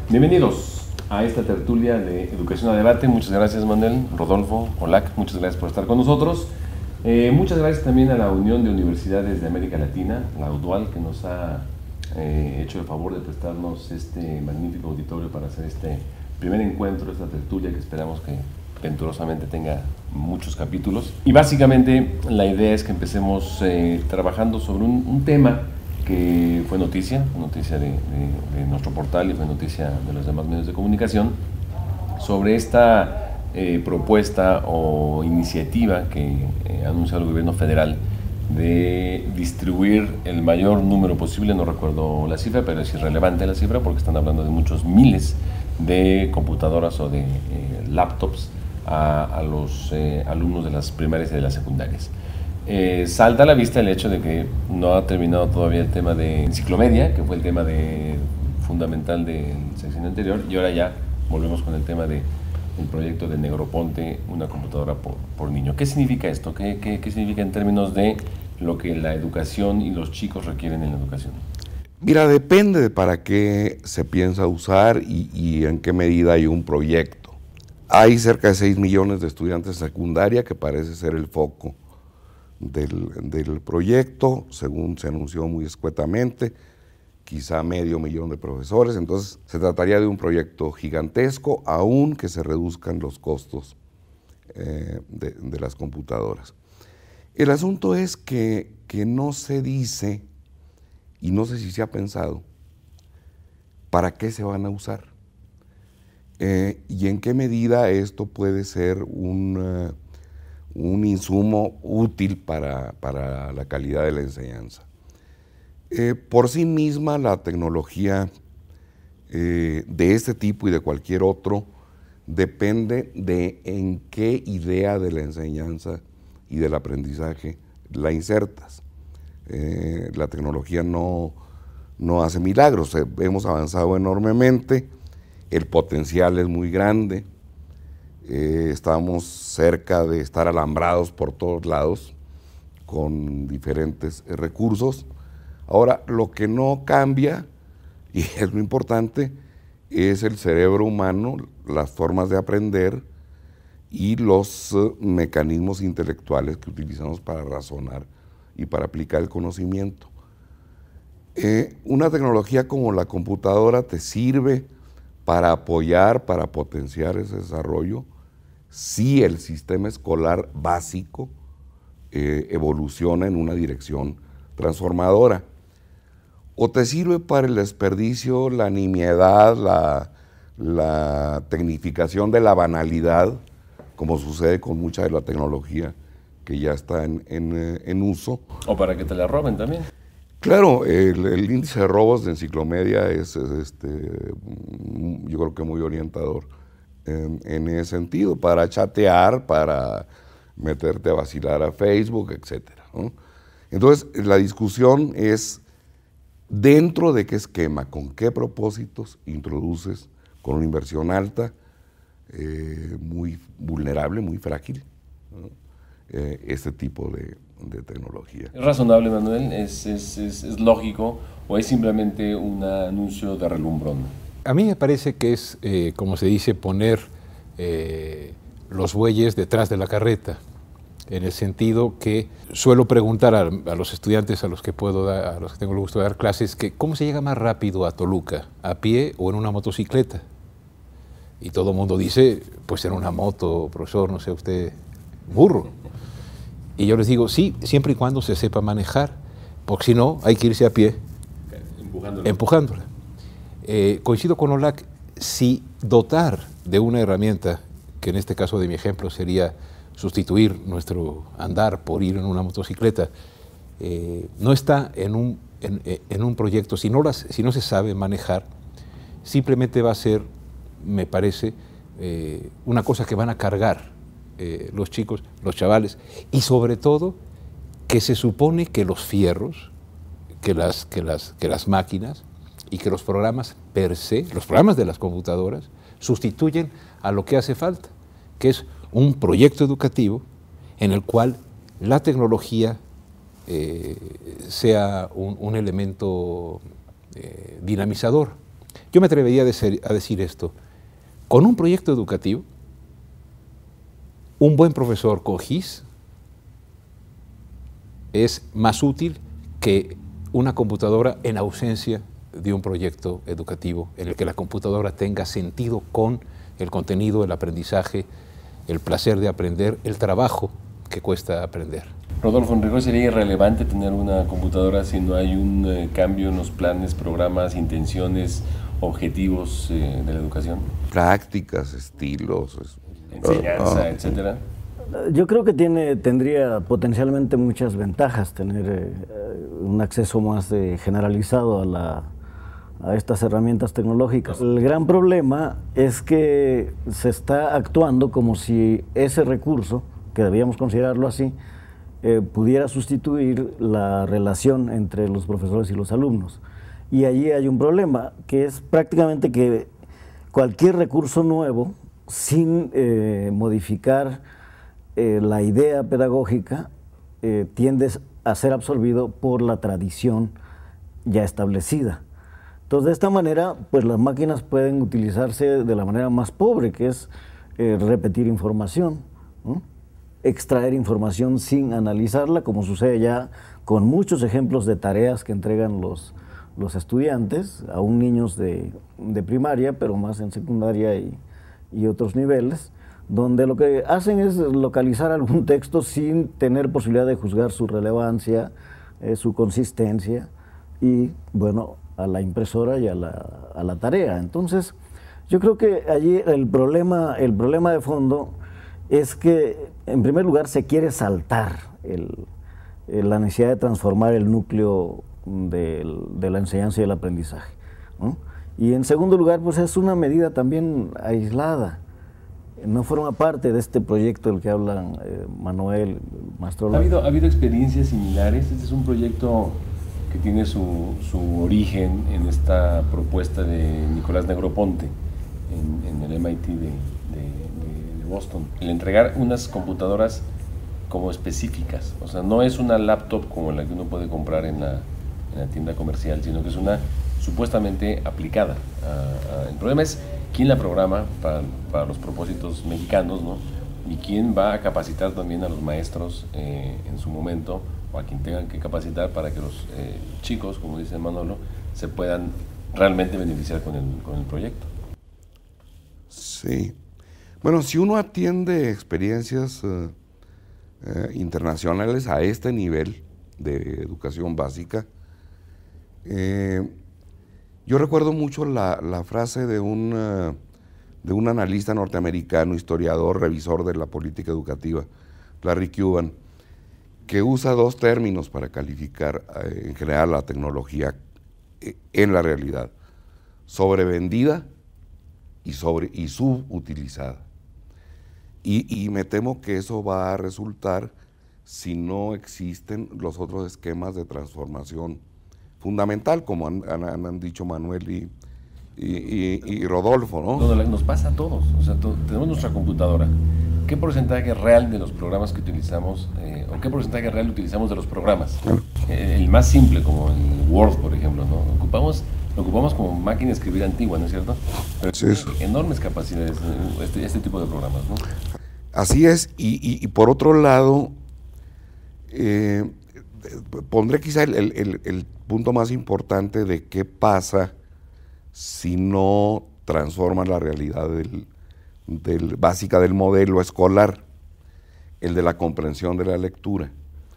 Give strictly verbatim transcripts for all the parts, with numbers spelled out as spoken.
Bienvenidos a esta tertulia de Educación a Debate. Muchas gracias, Manuel, Rodolfo, Olac, muchas gracias por estar con nosotros. Eh, muchas gracias también a la Unión de Universidades de América Latina, la UDUAL, que nos ha eh, hecho el favor de prestarnos este magnífico auditorio para hacer este primer encuentro, esta tertulia que esperamos que venturosamente tenga muchos capítulos. Y básicamente la idea es que empecemos eh, trabajando sobre un, un tema que fue noticia, noticia de, de, de nuestro portal y fue noticia de los demás medios de comunicación, sobre esta eh, propuesta o iniciativa que eh, ha anunciado el gobierno federal de distribuir el mayor número posible, no recuerdo la cifra, pero es irrelevante la cifra porque están hablando de muchos miles de computadoras o de eh, laptops a, a los eh, alumnos de las primarias y de las secundarias. Eh, salta a la vista el hecho de que no ha terminado todavía el tema de enciclomedia, que fue el tema de, fundamental del sexenio anterior, y ahora ya volvemos con el tema del proyecto de Negroponte, una computadora por, por niño. ¿Qué significa esto? ¿Qué, qué, ¿Qué significa en términos de lo que la educación y los chicos requieren en la educación? Mira, depende de para qué se piensa usar y, y en qué medida hay un proyecto. Hay cerca de seis millones de estudiantes de secundaria, que parece ser el foco Del, del proyecto, según se anunció muy escuetamente, quizá medio millón de profesores. Entonces se trataría de un proyecto gigantesco, aun que se reduzcan los costos eh, de, de las computadoras. El asunto es que, que no se dice, y no sé si se ha pensado, para qué se van a usar eh, y en qué medida esto puede ser un uh, un insumo útil para, para la calidad de la enseñanza. Eh, por sí misma la tecnología eh, de este tipo y de cualquier otro depende de en qué idea de la enseñanza y del aprendizaje la insertas. Eh, la tecnología no, no hace milagros, eh, hemos avanzado enormemente, el potencial es muy grande. Eh, estamos cerca de estar alambrados por todos lados con diferentes eh, recursos. Ahora, lo que no cambia, y es lo importante, es el cerebro humano, las formas de aprender y los uh, mecanismos intelectuales que utilizamos para razonar y para aplicar el conocimiento. Eh, una tecnología como la computadora te sirve para apoyar, para potenciar ese desarrollo, si el sistema escolar básico eh, evoluciona en una dirección transformadora. O te sirve para el desperdicio, la nimiedad, la, la tecnificación de la banalidad, como sucede con mucha de la tecnología que ya está en, en, en uso. O para que te la roben también. Claro, el, el índice de robos de enciclomedia es, es este, yo creo que muy orientador en, en ese sentido, para chatear, para meterte a vacilar a Facebook, etcétera, ¿no? Entonces, la discusión es dentro de qué esquema, con qué propósitos introduces con una inversión alta, eh, muy vulnerable, muy frágil, ¿no? eh, este tipo de, de tecnología. ¿Es razonable, Manuel? ¿Es, es, es, es lógico o es simplemente un anuncio de relumbrón? A mí me parece que es, eh, como se dice, poner eh, los bueyes detrás de la carreta, en el sentido que suelo preguntar a, a los estudiantes a los que puedo dar, a los que tengo el gusto de dar clases, que ¿cómo se llega más rápido a Toluca? ¿A pie o en una motocicleta? Y todo el mundo dice, pues en una moto, profesor, no sé usted, burro. Y yo les digo, sí, siempre y cuando se sepa manejar, porque si no, hay que irse a pie, empujándola. empujándola. Eh, coincido con Olac, si dotar de una herramienta, que en este caso de mi ejemplo sería sustituir nuestro andar por ir en una motocicleta, eh, no está en un, en, en un proyecto, si no, las, si no se sabe manejar, simplemente va a ser, me parece, eh, una cosa que van a cargar eh, los chicos, los chavales, y sobre todo que se supone que los fierros, que las, que las, que las máquinas y que los programas per se, los programas de las computadoras, sustituyen a lo que hace falta, que es un proyecto educativo en el cual la tecnología eh, sea un, un elemento eh, dinamizador. Yo me atrevería a decir, a decir esto. Con un proyecto educativo, un buen profesor con G I S es más útil que una computadora en ausencia de un proyecto educativo en el que la computadora tenga sentido con el contenido, el aprendizaje, el placer de aprender, el trabajo que cuesta aprender. Rodolfo, en rigor sería irrelevante tener una computadora si no hay un eh, cambio en los planes, programas, intenciones, objetivos eh, de la educación. Prácticas, estilos, enseñanza, uh, uh, etcétera. Yo creo que tiene, tendría potencialmente muchas ventajas tener eh, un acceso más eh, generalizado a, la, a estas herramientas tecnológicas. El gran problema es que se está actuando como si ese recurso, que debíamos considerarlo así, eh, pudiera sustituir la relación entre los profesores y los alumnos. Y allí hay un problema, que es prácticamente que cualquier recurso nuevo, sin eh, modificar eh, la idea pedagógica, eh, tiende a ser absorbido por la tradición ya establecida. Entonces, de esta manera, pues las máquinas pueden utilizarse de la manera más pobre, que es eh, repetir información, ¿no? Extraer información sin analizarla, como sucede ya con muchos ejemplos de tareas que entregan los, los estudiantes, aún niños de, de primaria, pero más en secundaria y, y otros niveles, donde lo que hacen es localizar algún texto sin tener posibilidad de juzgar su relevancia, eh, su consistencia, y bueno, a la impresora y a la, a la tarea. Entonces, yo creo que allí el problema, el problema de fondo es que, en primer lugar, se quiere saltar el, el, la necesidad de transformar el núcleo del, de la enseñanza y el aprendizaje, ¿no? Y en segundo lugar, pues es una medida también aislada, no forma parte de este proyecto del que hablan eh, Manuel, Maestro. ¿Ha habido, ¿Ha habido experiencias similares? Este es un proyecto que tiene su, su origen en esta propuesta de Nicolás Negroponte en, en el M I T de, de, de, de Boston. El entregar unas computadoras como específicas, o sea, no es una laptop como la que uno puede comprar en la, en la tienda comercial, sino que es una supuestamente aplicada. A, a, el problema es quién la programa para, para los propósitos mexicanos, ¿no? Y quién va a capacitar también a los maestros eh, en su momento, o a quien tengan que capacitar para que los eh, chicos, como dice Manolo, se puedan realmente beneficiar con el, con el proyecto. Sí. Bueno, si uno atiende experiencias eh, eh, internacionales a este nivel de educación básica, eh, yo recuerdo mucho la, la frase de un, uh, de un analista norteamericano, historiador, revisor de la política educativa, Larry Cuban, que usa dos términos para calificar eh, en general la tecnología eh, en la realidad: sobrevendida y, sobre, y subutilizada. Y, y me temo que eso va a resultar si no existen los otros esquemas de transformación fundamental, como han, han, han dicho Manuel y, y, y, y Rodolfo, ¿no? No, nos pasa a todos. O sea, to, tenemos nuestra computadora. ¿Qué porcentaje real de los programas que utilizamos, eh, o qué porcentaje real utilizamos de los programas? Claro. Eh, el más simple, como el Word, por ejemplo, ¿no? Ocupamos, lo ocupamos como máquina de escribir antigua, ¿no es cierto? Pero sí, tiene enormes capacidades este, este tipo de programas, ¿no? Así es, y, y, y por otro lado, eh, pondré quizá el, el, el punto más importante de qué pasa si no transforman la realidad del, del, básica del modelo escolar, el de la comprensión de la lectura.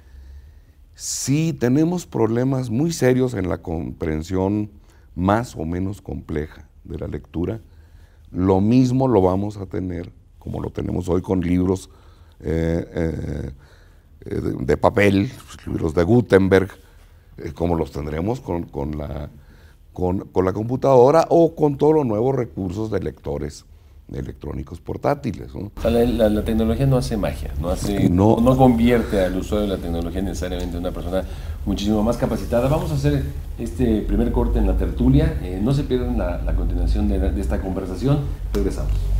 Sí tenemos problemas muy serios en la comprensión más o menos compleja de la lectura, lo mismo lo vamos a tener, como lo tenemos hoy con libros eh, eh, de, de papel, libros de Gutenberg, eh, como los tendremos con, con, la, con, con la computadora o con todos los nuevos recursos de lectores electrónicos portátiles, ¿no? O sea, la, la, la tecnología no hace magia, no, hace, no, no convierte al usuario de la tecnología necesariamente en una persona muchísimo más capacitada. Vamos a hacer este primer corte en la tertulia. Eh, no se pierdan la, la continuación de, de esta conversación. Regresamos.